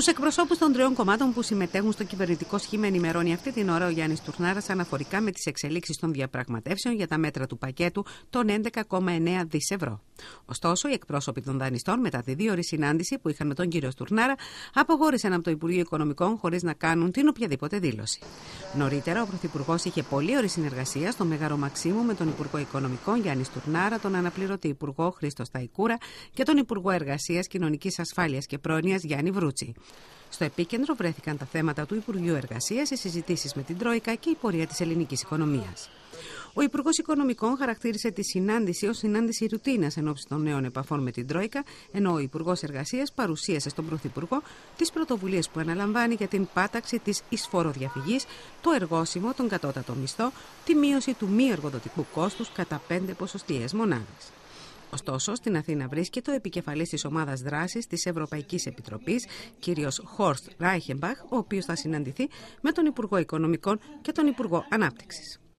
Τους εκπροσώπους των τριών κομμάτων που συμμετέχουν στο κυβερνητικό σχήμα ενημερώνει αυτή την ώρα ο Γιάννης Τουρνάρας αναφορικά με τις εξελίξεις των διαπραγματεύσεων για τα μέτρα του πακέτου των 11,9 δις ευρώ. Ωστόσο, οι εκπρόσωποι των δανειστών, μετά τη 2ωρη συνάντηση που είχαν με τον κύριο Τουρνάρα, αποχώρησαν από το Υπουργείο Οικονομικών χωρίς να κάνουν την οποιαδήποτε δήλωση. Νωρίτερα, ο Πρωθυπουργός είχε πολλή ώρη συνεργασία στο Μέγαρο Μαξίμου με τον Υπουργό Οικονομικών Γιάννη Τουρνάρα, τον αναπληρωτή Υπουργό Χρήστο Σταϊκούρα και τον Υπουργό Εργασίας, Κοινωνικής Ασφάλειας και Πρόνοιας Γιάννη Βρούτση. Στο επίκεντρο βρέθηκαν τα θέματα του Υπουργείου Εργασίας, οι συζητήσεις με την Τρόικα και η πορεία της ελληνικής οικονομίας. Ο Υπουργός Οικονομικών χαρακτήρισε τη συνάντηση ως συνάντηση ρουτίνας εν ώψη των νέων επαφών με την Τρόικα, ενώ ο Υπουργός Εργασίας παρουσίασε στον Πρωθυπουργό τις πρωτοβουλίες που αναλαμβάνει για την πάταξη της εισφοροδιαφυγής, το εργόσιμο, τον κατώτατο μισθό, τη μείωση του μη εργοδοτικού κόστους κατά 5 ποσοστιαίες μονάδες. Ωστόσο, στην Αθήνα βρίσκεται ο επικεφαλής της ομάδας δράσης της Ευρωπαϊκής Επιτροπής, κύριος Χόρστ Ράιχεμπαχ, ο οποίος θα συναντηθεί με τον Υπουργό Οικονομικών και τον Υπουργό Ανάπτυξης.